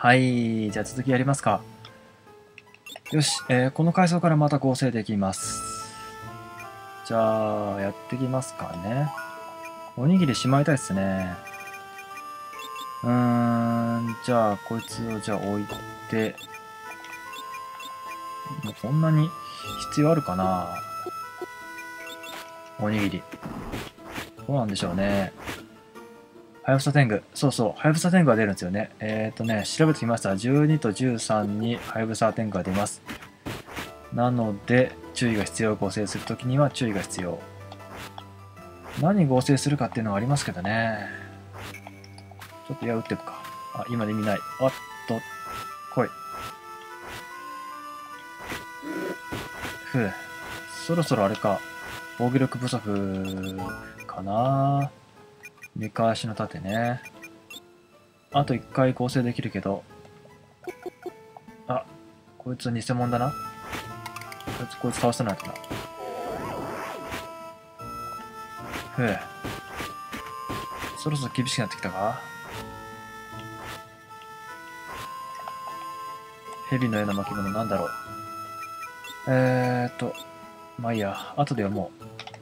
はい、じゃあ続きやりますか。よし、この階層からまた合成できます。じゃあ、やってきますかね。おにぎりしまいたいっすね。じゃあ、こいつをじゃあ置いて、もうこんなに必要あるかな、おにぎり。どうなんでしょうね。はやぶさ天狗。そうそう、はやぶさ天狗が出るんですよね。調べてきました。12と13にはやぶさ天狗が出ます。なので、注意が必要。合成するときには注意が必要。何合成するかっていうのはありますけどね。ちょっと矢打っていくか。あ、今で見ない。おっと、来い。ふう。そろそろあれか。防御力不足かな。見返しの盾ね。あと1回合成できるけど。あ、こいつ偽物だな。こいつ倒せないかな。ふう。そろそろ厳しくなってきたか。蛇のような巻物なんだろう。まあいいや。後で読も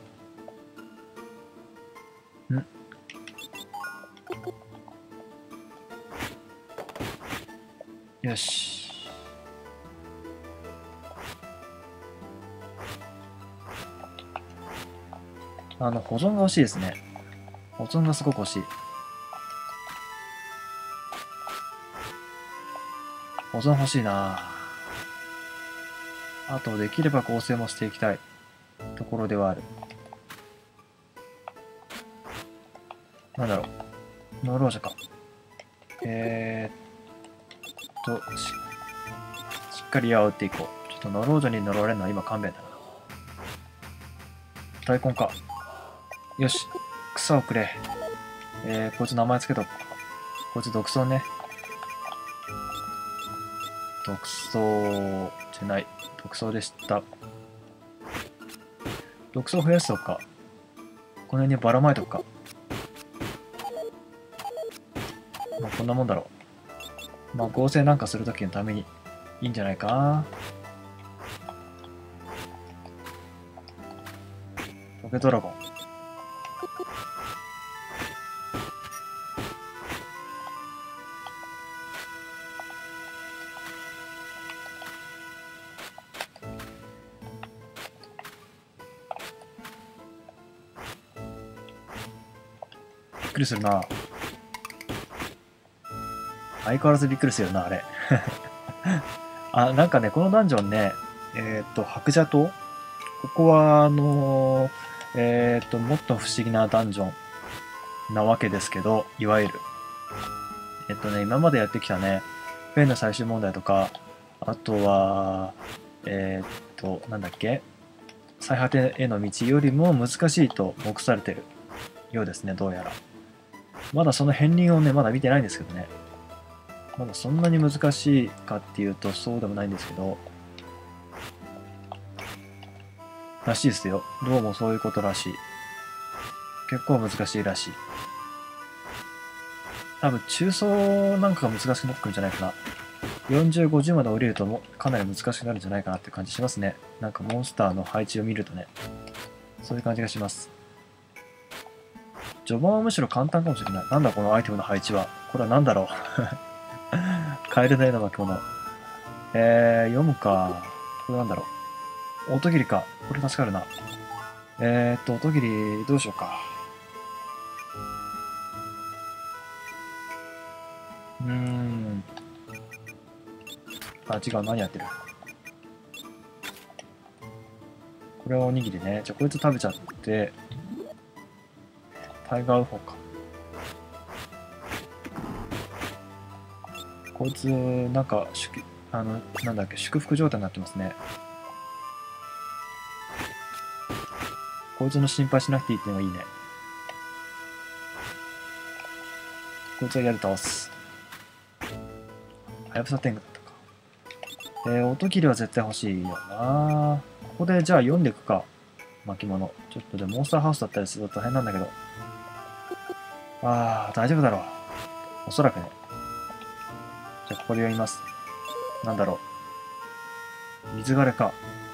う。よし。保存が欲しいですね。保存がすごく欲しい。保存欲しいな。あと、できれば合成もしていきたいところではある。なんだろう。ノロージャか。しっかり矢を打っていこう。ちょっとノロージャに乗られるのは今勘弁だな。大根か。よし。草をくれ。こいつ名前つけとく。こいつ独走ね。独走じゃない。独走でした。独走増やすとか。この辺にばらまいとくか。まあこんなもんだろう。まあ合成なんかするときのためにいいんじゃないか。トゲドラゴン。びっくりするな。相変わらずびっくりするよな、あれ。あ、なんかね、このダンジョンね、白蛇島、ここは、もっと不思議なダンジョンなわけですけど、いわゆる。今までやってきたね、フェンの最終問題とか、あとは、なんだっけ、最果てへの道よりも難しいと目されてるようですね、どうやら。まだその片鱗をね、まだ見てないんですけどね。まだそんなに難しいかっていうとそうでもないんですけど、らしいですよ。どうもそういうことらしい。結構難しいらしい。多分中層なんかが難しくなってくるんじゃないかな。40、50まで降りるともかなり難しくなるんじゃないかなって感じしますね。なんかモンスターの配置を見るとね。そういう感じがします。序盤はむしろ簡単かもしれない。なんだこのアイテムの配置は。これは何だろう。カエルのような巻物。読むか。これなんだろう。音切りか。これ助かるな。音切りどうしようか。あ、違う。何やってる。これはおにぎりね。じゃあこいつ食べちゃって、タイガーウホか。こいつ、なんか、なんだっけ、祝福状態になってますね。こいつの心配しなくていいっていうのがいいね。こいつはやる倒す。はやぶさ天狗だったか。音切りは絶対欲しいよな。ここでじゃあ読んでいくか。巻物。ちょっとでモンスターハウスだったりすると大変なんだけど。大丈夫だろう。おそらくね。 じゃあここで読みます。なんだろう。水枯れか。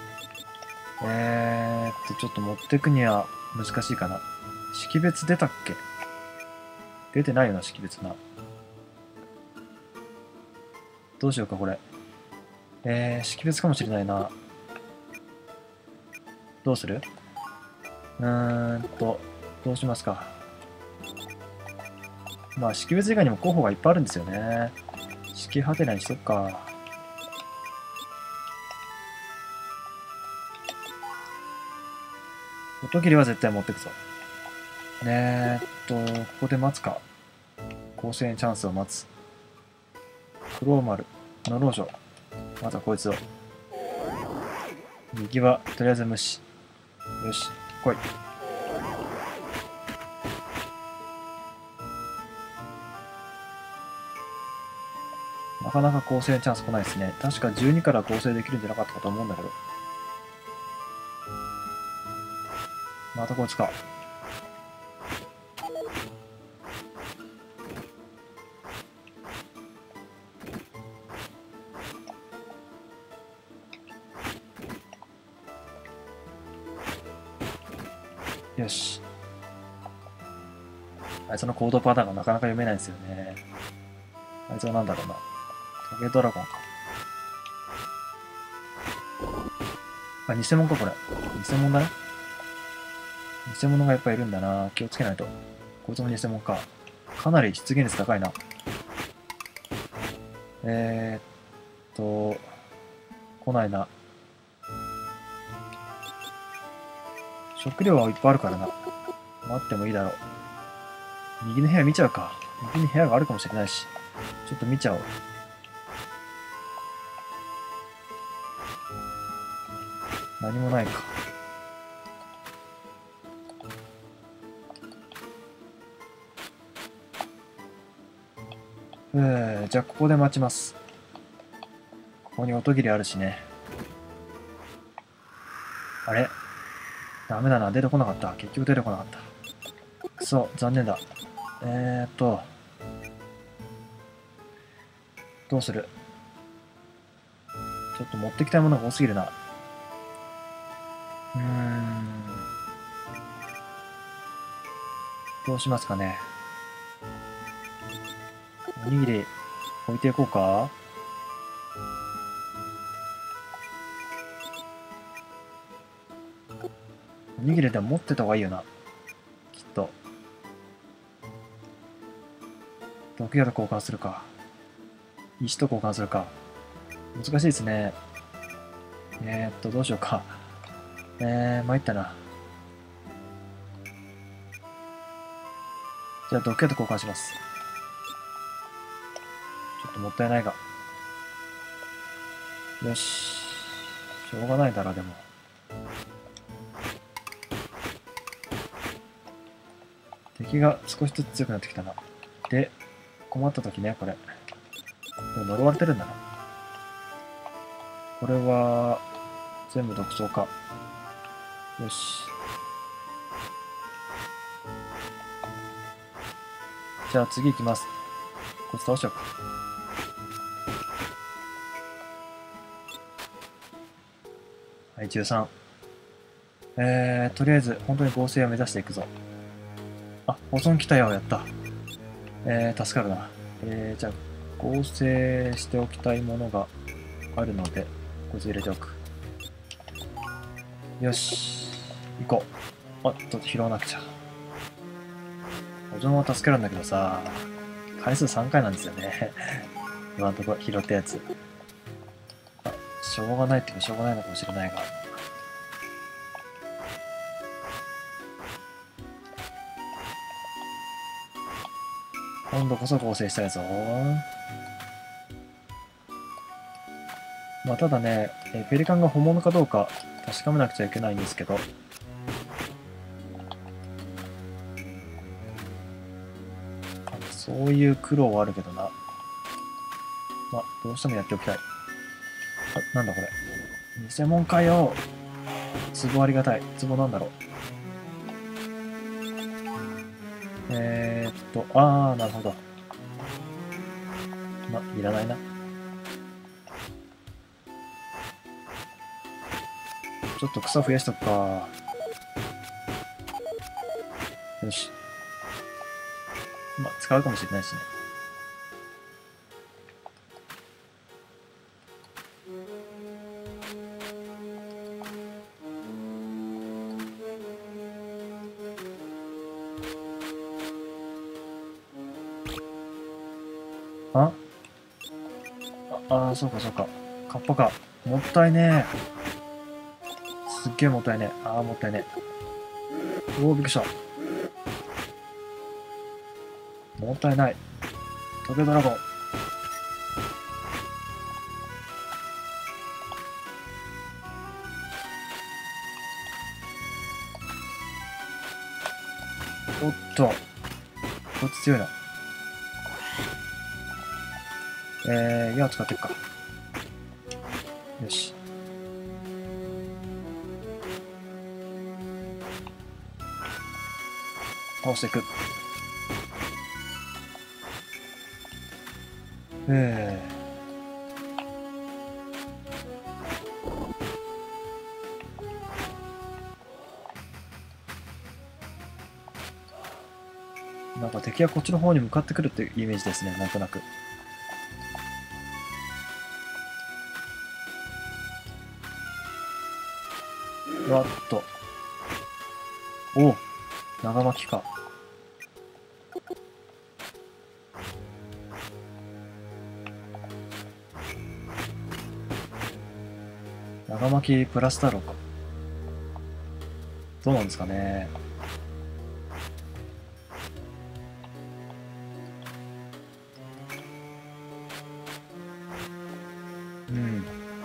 ちょっと持ってくには難しいかな。識別出たっけ？出てないよな、識別な。どうしようか、これ。識別かもしれないな。どうする？どうしますか。まあ、識別以外にも候補がいっぱいあるんですよね。識ハテナにしとくか。音切りは絶対持ってくぞ。ここで待つか。甲子園チャンスを待つ。クローマル、ノロージョ。まずはこいつを。右はとりあえず無視。よし、来い。なかなか構成チャンス来ないですね。確か12から構成できるんじゃなかったかと思うんだけど。またこいつか。よし。あいつの行動パターンがなかなか読めないんですよね。あいつはなんだろうな。トゲドラゴンか。あ、偽物か、これ。偽物だね。偽物がやっぱいるんだな。気をつけないと。こいつも偽物か。かなり出現率高いな。来ないな。食料はいっぱいあるからな。待ってもいいだろう。右の部屋見ちゃうか。右に部屋があるかもしれないし。ちょっと見ちゃおう。何もないか。じゃあここで待ちます。ここに音切りあるしね。あれ？ダメだな。出てこなかった。結局出てこなかった。くそ、残念だ。どうする？ちょっと持ってきたいものが多すぎるな。どうしますかね。おにぎり置いていこうか。おにぎりでも持ってた方がいいよな。きっと。毒矢と交換するか。石と交換するか。難しいですね。どうしようか。参ったな。じゃあ、毒矢と交換します。ちょっともったいないが。よし。しょうがないだろ、でも。敵が少しずつ強くなってきたな。で、困った時ね、これ。でも呪われてるんだな。これは、全部独走か。よし。じゃあ次行きます。こいつ倒しようか。はい、13。とりあえず、本当に合成を目指していくぞ。あ、保存来たよ、やった。助かるな。じゃあ、合成しておきたいものがあるので、こいつ入れておく。よし。行こう。あ、ちょっと拾わなくちゃ。保存は助けるんだけどさ、回数3回なんですよね。今のところ拾ったやつ。あ、しょうがないっていうかしょうがないのかもしれないが。今度こそ合成したいぞ。まあ、ただね、ペリカンが本物かどうか確かめなくちゃいけないんですけど、そういう苦労はあるけどな。まあ、どうしてもやっておきたい。あ、なんだこれ。偽物かよ。壺ありがたい。壺なんだろう。なるほど。 ま、いらないな。ちょっと草増やしとくか。よし。ま、使うかもしれないしね。あそうかそうか。カッパか。もったいねえ。すっげえもったいねえ。もったいねえ。おお、びっくりした。もったいない。トゲドラゴン。おっと。こいつ強いな。矢を使っていくか。よし。倒していく。なんか敵はこっちの方に向かってくるっていうイメージですね、なんとなく。わっと。おお、長巻きか。長巻きプラス太郎か。どうなんですかね。うん。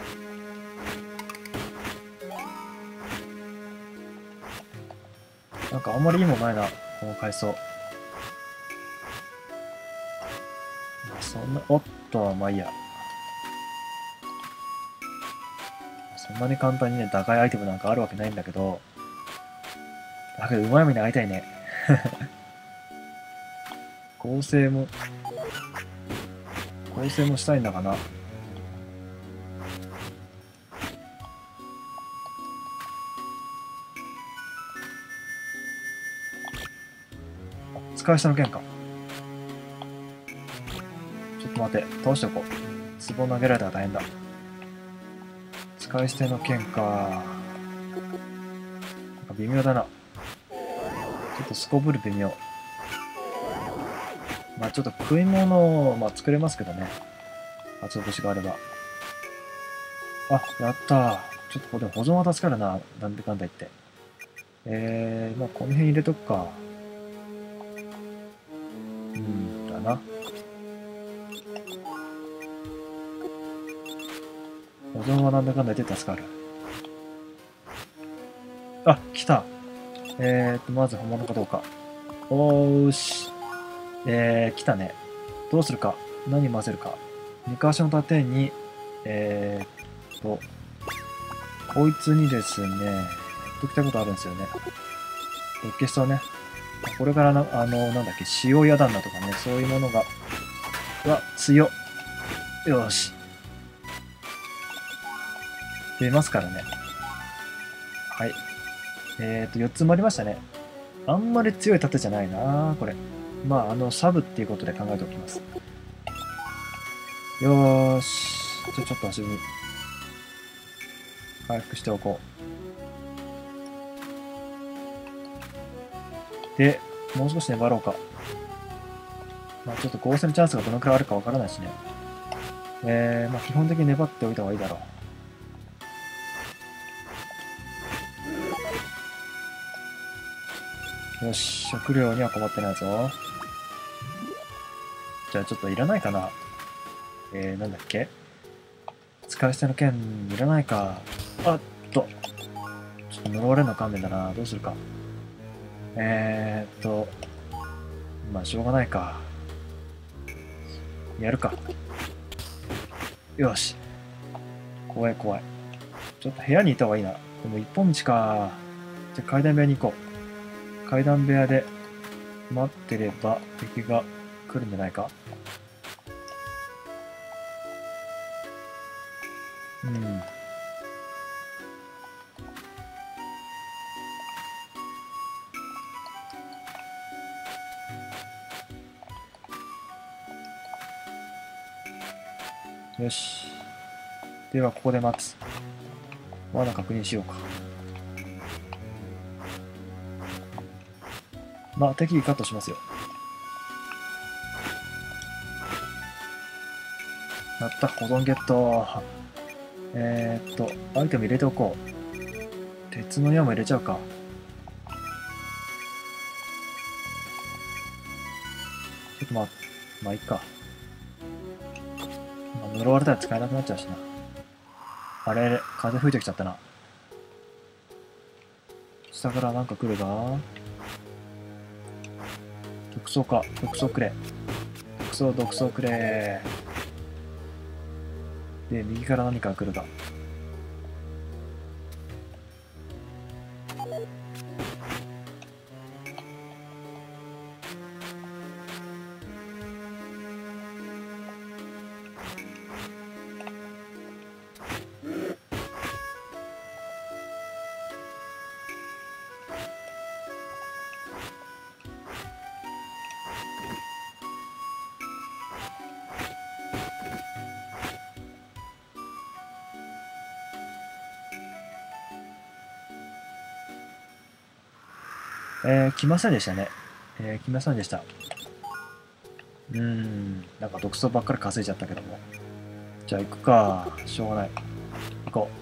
なんかあんまりいいもんないな、この海藻。まあ、そんな、おっと、まあいいや。そんなに簡単にね、打開アイテムなんかあるわけないんだけど、だけどうまい目に会いたいね。構成も、構成もしたいんだかな。使い捨ての剣か。ちょっと待って、倒しておこう。壺投げられたら大変だ。使い捨ての剣か。なんか微妙だな。ちょっとすこぶる微妙。まあちょっと食い物を、まあ、作れますけどね。鰹節があれば。やったー。ちょっとこれ保存は助かるな。なんでかんだ言って。まあこの辺入れとくか。だな。保存はなんだかんだ言って助かる。来た。まず本物かどうか。おーし。来たね。どうするか。何混ぜるか。昔の盾に、こいつにですね、やっときたいことあるんですよね。ロッケストね。これからなんだっけ、塩ヤダンだとかね、そういうものが、強っ。よし。出ますからね。はい。4つもありましたね。あんまり強い盾じゃないなこれ。まあ、サブっていうことで考えておきます。よーし。じゃあちょっと足踏み。回復しておこう。で、もう少し粘ろうか。まあちょっと合成のチャンスがどのくらいあるかわからないしね。まあ基本的に粘っておいた方がいいだろう。よし、食料には困ってないぞ。じゃあちょっといらないかな。なんだっけ、使い捨ての剣いらないか。ちょっと呪われるの勘弁だな。どうするか。まあしょうがないか。やるか。よし。怖い怖い。ちょっと部屋にいた方がいいな。でも一本道か。じゃあ階段部屋に行こう。階段部屋で待ってれば敵が来るんじゃないか。 うん。よし。では、ここで待つ。罠確認しようか。まあ、適宜カットしますよ。やった、保存ゲット。アイテム入れておこう。鉄の矢も入れちゃうか。ちょっとまあいいか。まあ、呪われたら使えなくなっちゃうしな。あれ、風吹いてきちゃったな。下からなんか来るが。毒草か。毒草くれ。毒草くれ。で、右から何か来るが。来ませんでしたね。来ませんでした。なんか毒草ばっかり稼いじゃったけども。じゃあ行くか。しょうがない。行こう。